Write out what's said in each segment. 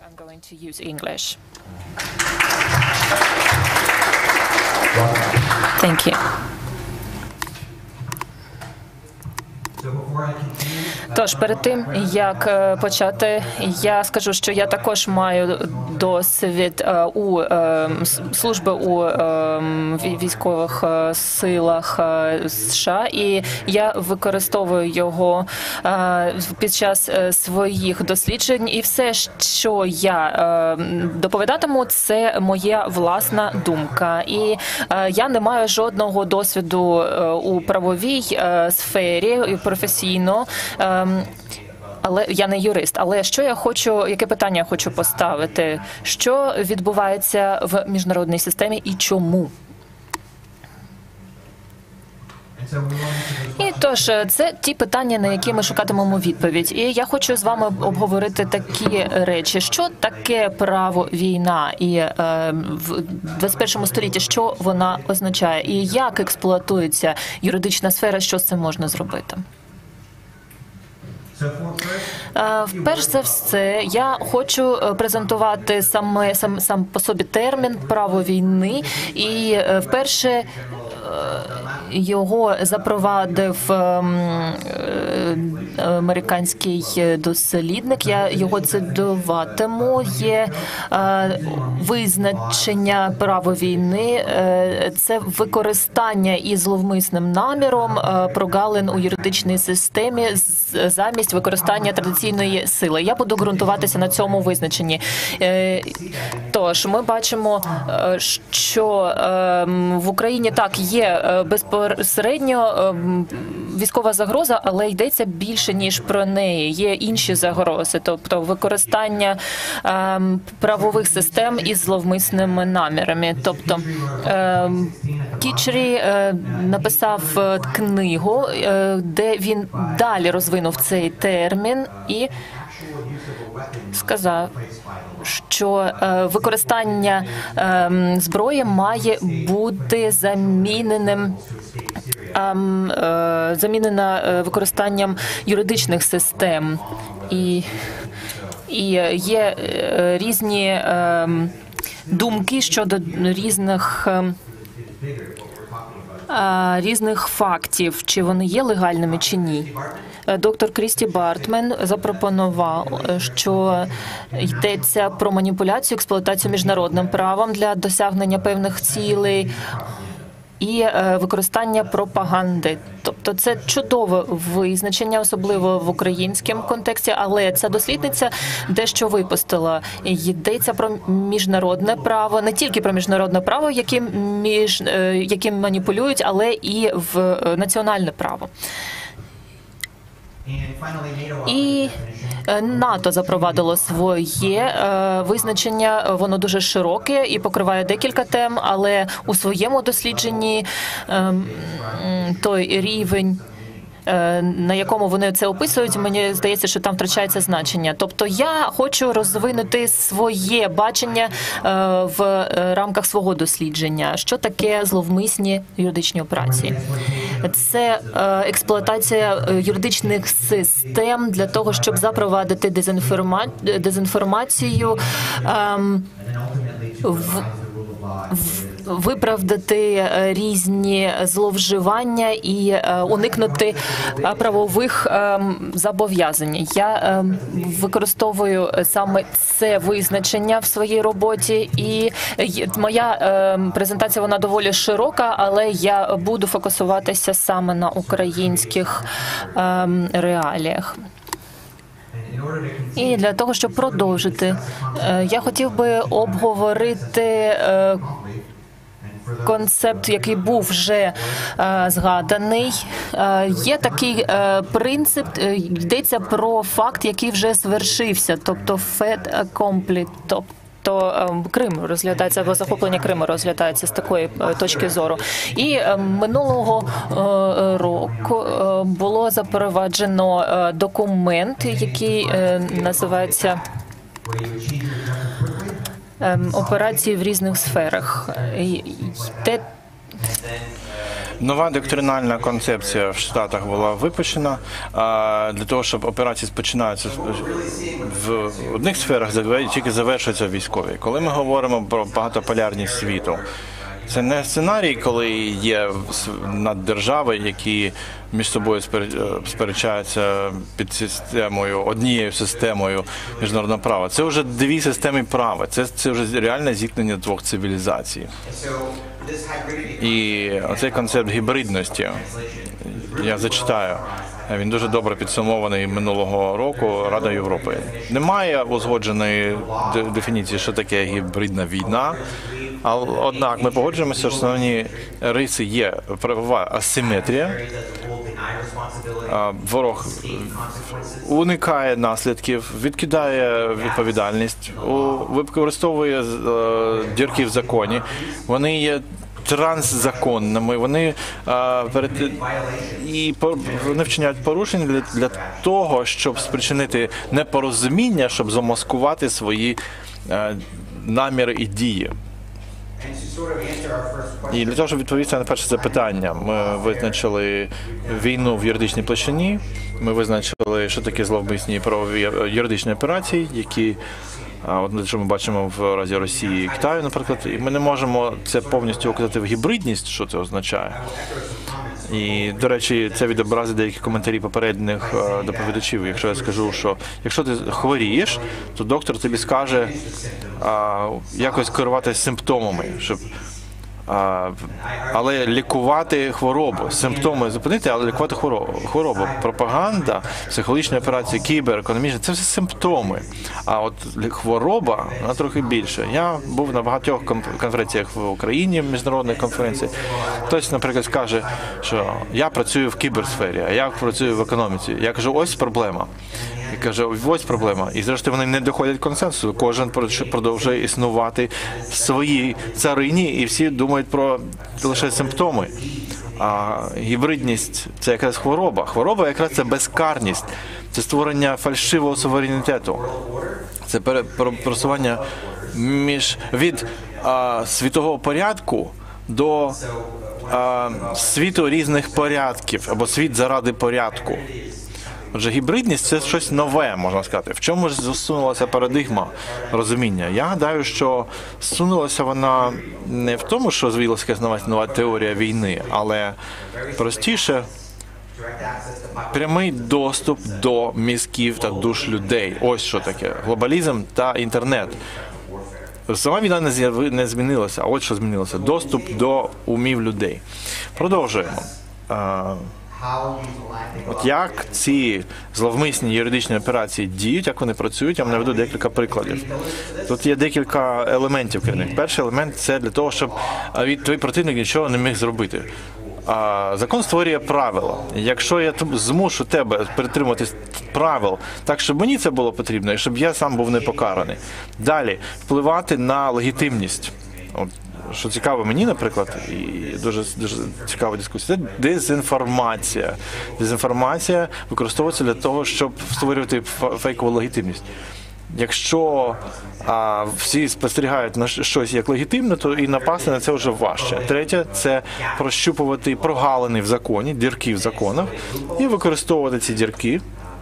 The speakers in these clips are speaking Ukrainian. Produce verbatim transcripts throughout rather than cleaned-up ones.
I'm going to use English. Thank you. Тож, перед тим, як почати, я скажу, що я також маю досвід у служби у військових силах США, і я використовую його під час своїх досліджень, і все, що я доповідатиму, це моя власна думка. І я не маю жодного досвіду у правовій сфері, професійно, але я не юрист. Але що я хочу, яке питання я хочу поставити? Що відбувається в міжнародній системі і чому? І тож, це ті питання, на які ми шукатимемо відповідь. І я хочу з вами обговорити такі речі. Що таке право війна? І е, в двадцять першому столітті, що вона означає? І як експлуатується юридична сфера, що з цим можна зробити? Перш за все, я хочу презентувати саме сам, сам по собі термін «право війни», і вперше його запровадив американський дослідник, я його цитуватиму. Є визначення права війни – це використання із зловмисним наміром прогалин у юридичній системі замість використання традиційної сили. Я буду ґрунтуватися на цьому визначенні. Тож, ми бачимо, що в Україні так є безпосередньо військова загроза, але йдеться більше, ніж про неї. Є інші загрози, тобто використання правових систем із зловмисними намірами. Тобто Кічері написав книгу, де він далі розвинув цей термін і сказав, що використання зброї має бути заміненим замінена використанням юридичних систем. І, і є різні думки щодо різних різних фактів, чи вони є легальними, чи ні. Доктор Крісті Бартмен запропонував, що йдеться про маніпуляцію, експлуатацію міжнародним правом для досягнення певних цілей і використання пропаганди. Тобто це чудове визначення, особливо в українському контексті, але ця дослідниця дещо випустила. Йдеться про міжнародне право, не тільки про міжнародне право, яким, між, яким маніпулюють, але і в національне право. І НАТО запровадило своє визначення, воно дуже широке і покриває декілька тем, але у своєму дослідженні той рівень, на якому вони це описують, мені здається, що там втрачається значення. Тобто я хочу розвинути своє бачення в рамках свого дослідження. Що таке зловмисні юридичні операції? Це експлуатація юридичних систем для того, щоб запровадити дезінформа... дезінформацію, в... в... виправдати різні зловживання і уникнути правових зобов'язань. Я використовую саме це визначення в своїй роботі, і моя презентація, вона доволі широка, але я буду фокусуватися саме на українських реаліях. І для того, щоб продовжити, я хотів би обговорити концепт, який був вже е, згаданий. Е, є такий е, принцип, е, йдеться про факт, який вже звершився, тобто fait accompli, тобто то Крим розглядається, або захоплення Криму розглядається з такої точки зору. І минулого року було запроваджено документ, який називається операції в різних сферах. Те, Нова доктринальна концепція в Штатах була випущена для того, щоб операції починаються в одних сферах, тільки завершуються в військовій. Коли ми говоримо про багатополярність світу, це не сценарій, коли є наддержави, які між собою сперечаються під системою, однією системою міжнародного права. Це вже дві системи права, це, це вже реальне зіткнення двох цивілізацій. І оцей концепт гібридності, я зачитаю, він дуже добре підсумований минулого року Рада Європи. Немає узгодженої дефініції, що таке гібридна війна. Однак ми погоджуємося, що основні риси є правова асиметрія, ворог уникає наслідків, відкидає відповідальність, використовує дірки в законі, вони є трансзаконними, вони а, перед... і вони вчиняють порушення для, для того, щоб спричинити непорозуміння, щоб замаскувати свої а, наміри і дії. І для того, щоб відповісти на перше запитання, ми визначили війну в юридичній площині, ми визначили, що таке зловмисні правові юридичні операції, які, от, що ми бачимо в разі Росії і Китаю, наприклад, і ми не можемо це повністю указати в гібридність, що це означає. І, до речі, це відобразить деякі коментарі попередніх доповідачів. Якщо я скажу, що якщо ти хворієш, то доктор тобі скаже а, якось керувати симптомами, щоб А, але лікувати хворобу, симптоми зупинити, але лікувати хворобу. Пропаганда, психологічні операції, кібер, економічні – це все симптоми. А от хвороба, вона трохи більше. Я був на багатьох конференціях в Україні, міжнародних конференціях. Хтось, наприклад, скаже, що я працюю в кіберсфері, а я працюю в економіці. Я кажу, ось проблема. І каже, ось проблема. І зрештою вони не доходять консенсусу. Кожен продовжує існувати в своїй царині, і всі думають про лише симптоми. А гібридність – це якраз хвороба. Хвороба якраз це безкарність, це створення фальшивого суверенітету, це просування між від а, світового порядку до а, світу різних порядків, або світ заради порядку. Отже, гібридність – це щось нове, можна сказати. В чому ж засунулася парадигма розуміння? Я гадаю, що зсунулася вона не в тому, що з'явилася якась нова теорія війни, але простіше прямий доступ до мізків та душ людей. Ось що таке. Глобалізм та інтернет. Сама війна не змінилася, а от що змінилося. Доступ до умів людей. Продовжуємо. От як ці зловмисні юридичні операції діють, як вони працюють, я вам наведу декілька прикладів. Тут є декілька елементів керівних. Перший елемент – це для того, щоб твій противник нічого не міг зробити. А закон створює правила. Якщо я змушу тебе притримуватись правил так, щоб мені це було потрібно, і щоб я сам був не покараний. Далі, впливати на легітимність. От, що цікаво мені, наприклад, і дуже, дуже цікава дискусія, це дезінформація. Дезінформація використовується для того, щоб створювати фейкову легітимність. Якщо а, всі спостерігають на щось як легітимне, то і напасти на це вже важче. Третє – це прощупувати прогалини в законі, дірки в законах, і використовувати ці дірки,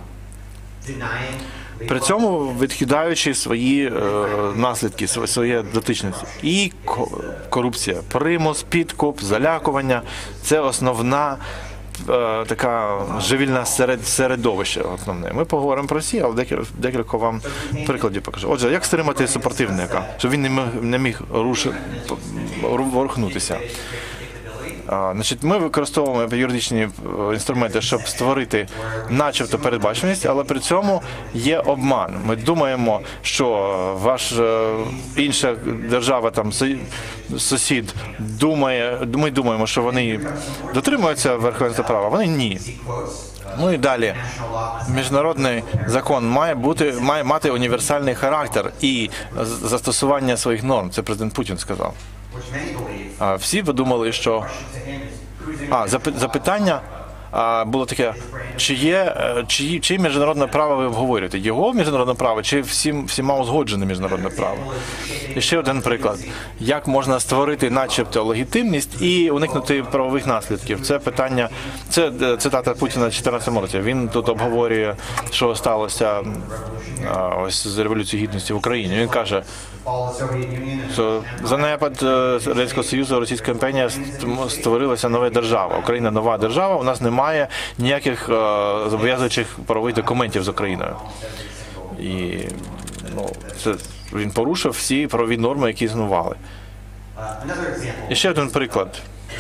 при цьому відкидаючи свої е, наслідки, своє дотичність. І корупція, примус, підкуп, залякування – це основна е, така живільна серед, середовище основне. Ми поговоримо про всі, але декілька, декілька вам прикладів покажу. Отже, як стримати супротивника, щоб він не міг, не міг руши, ворухнутися? Значить, ми використовуємо юридичні інструменти, щоб створити начебто передбачуваність, але при цьому є обман. Ми думаємо, що ваш інша держава, там сусід, думає, ми думаємо, що вони дотримуються верховенства права, вони ні. Ну і далі. Міжнародний закон має бути, має мати універсальний характер і застосування своїх норм. Це президент Путін сказав. А всі подумали, що... А, запитання, а, було таке, чи є, чи, чи міжнародне право ви обговорюєте? Його міжнародне право, чи всім, всіма узгоджене міжнародне право? І ще один приклад. Як можна створити начебто легітимність і уникнути правових наслідків? Це питання, це цитата Путіна в чотирнадцятому році. Він тут обговорює, що сталося а, ось з Революцією Гідності в Україні. Він каже, що за напад Радянського Союзу Російська імперія створилася нова держава. Україна нова держава, у нас немає ніяких е, зобов'язуючих правових документів з Україною. І ну, це, він порушив всі правові норми, які існували. І ще один приклад.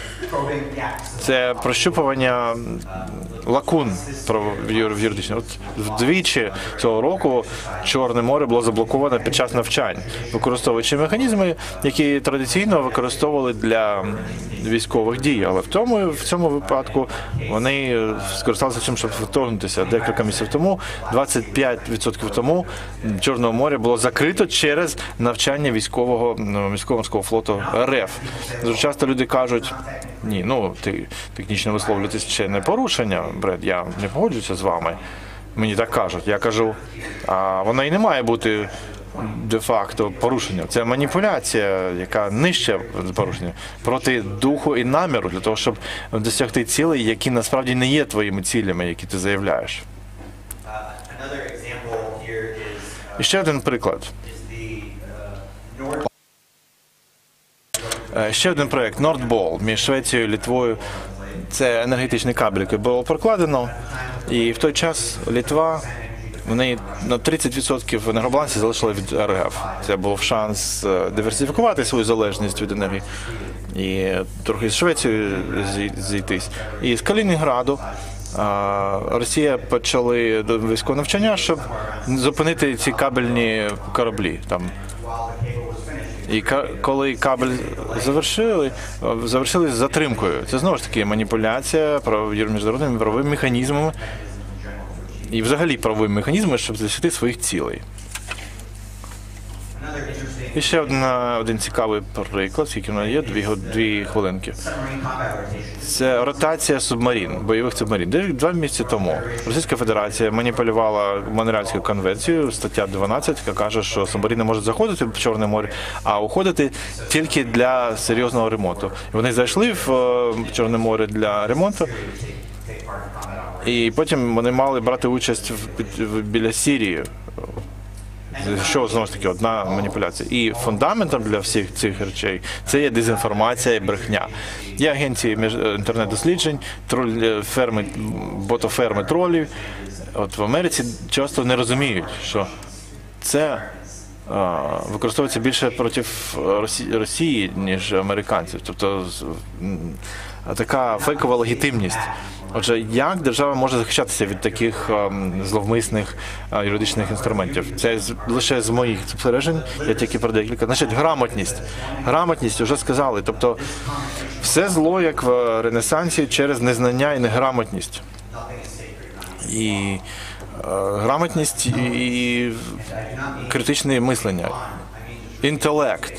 Це прощупування лакун в юридичному. Вдвічі цього року Чорне море було заблоковано під час навчань, використовуючи механізми, які традиційно використовували для військових дій. Але в тому, в цьому випадку вони скористалися цим, щоб вторгнутися. Декілька місяців тому, двадцять п'ять відсотків тому, Чорне море було закрито через навчання військового військово-морського флоту РФ. Дуже часто люди кажуть, ні, ну, ти технічно висловлюєтесь, ще не порушення, Бред, я не погоджуюся з вами. Мені так кажуть. Я кажу, а вона і не має бути де-факто порушення. Це маніпуляція, яка нижче порушення, проти духу і наміру, для того, щоб досягти цілей, які насправді не є твоїми цілями, які ти заявляєш. І ще один приклад. Ще один проєкт Nordball між Швецією і Литвою. Це енергетичний кабель, який було прокладено. І в той час Литва, вони на тридцять відсотків енергобалансу залишили від РФ. Це був шанс диверсифікувати свою залежність від енергії і трохи з Швецією зійтись. І з Калінінграду Росія почали військове навчання, щоб зупинити ці кабельні кораблі. Там І коли кабель завершили, завершили з затримкою. Це знову ж таки маніпуляція міжнародними правовими механізмами і взагалі правовими механізмами, щоб досягти своїх цілей. І ще одна, один цікавий приклад, скільки в мене є, дві, дві хвилинки. Це ротація субмарин, бойових субмарин. Два місяці тому Російська Федерація маніпулювала Монреальську конвенцію, стаття дванадцять, яка каже, що субмарини можуть заходити в Чорне море, а уходити тільки для серйозного ремонту. Вони зайшли в Чорне море для ремонту, і потім вони мали брати участь в, біля Сирії. Що, знову ж таки, одна маніпуляція. І фундаментом для всіх цих речей це є дезінформація і брехня. Є агенції інтернет-досліджень, ферми, ботоферми тролів. От в Америці часто не розуміють, що це а, використовується більше проти Росії, ніж американців. Тобто така фейкова легітимність. Отже, як держава може захищатися від таких um, зловмисних uh, юридичних інструментів? Це з, лише з моїх спостережень, я тільки про декілька. Значить, грамотність. Грамотність, вже сказали. Тобто, все зло, як в Ренесансі, через незнання і неграмотність. І uh, грамотність і, і критичне мислення. Інтелект.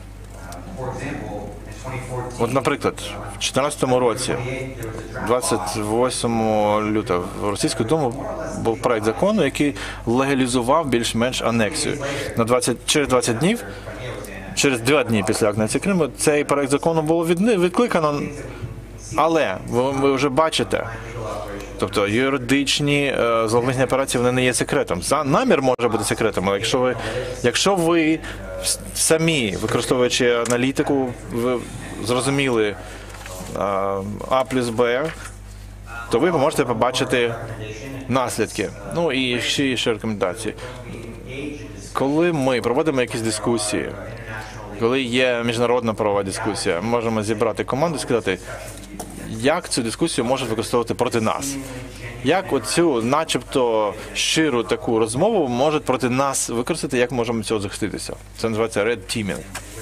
От, наприклад, в дві тисячі чотирнадцятому році, двадцять восьмого лютого, в Російську Думу був проект закону, який легалізував більш-менш анексію. На двадцять, через двадцять днів, через два дні після анексії Криму, цей проект закону було від, відкликано, але ви, ви вже бачите, тобто юридичні е, зловмисні операції, вони не є секретом. За намір може бути секретом, але якщо ви, якщо ви самі, використовуючи аналітику, ви зрозуміли е, А плюс Б, то ви можете побачити наслідки. Ну і ще, ще рекомендації. Коли ми проводимо якісь дискусії, коли є міжнародна правова дискусія, ми можемо зібрати команду і сказати, як цю дискусію можуть використовувати проти нас. Як оцю начебто щиру таку розмову можуть проти нас використати, як можемо цього захиститися. Це називається red teaming.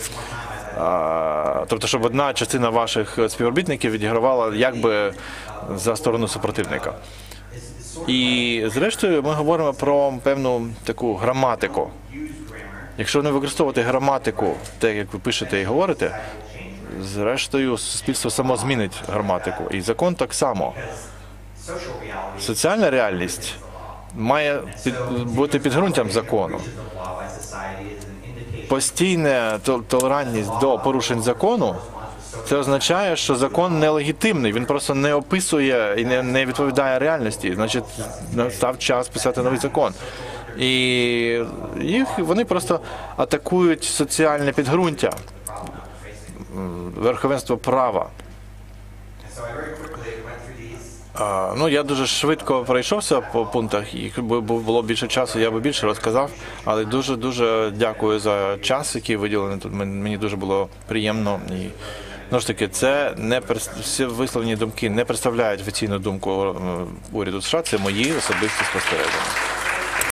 А, тобто, щоб одна частина ваших співробітників відігравала якби за сторону супротивника. І зрештою ми говоримо про певну таку граматику. Якщо не використовувати граматику, так як ви пишете і говорите, зрештою суспільство само змінить граматику. І закон так само. Соціальна реальність має під, бути підґрунтям закону. Постійна тол- толерантність до порушень закону – це означає, що закон нелегітимний, він просто не описує і не, не відповідає реальності. Значить, настав час писати новий закон. І їх, вони просто атакують соціальне підґрунтя, верховенство права. А, ну, я дуже швидко пройшовся по пунктах, і якби було більше часу, я би більше розказав, але дуже-дуже дякую за час, який виділений тут. Мені дуже було приємно. І, ну ж таки, це не всі висловлені думки не представляють офіційну думку уряду США, це мої особисті спостереження.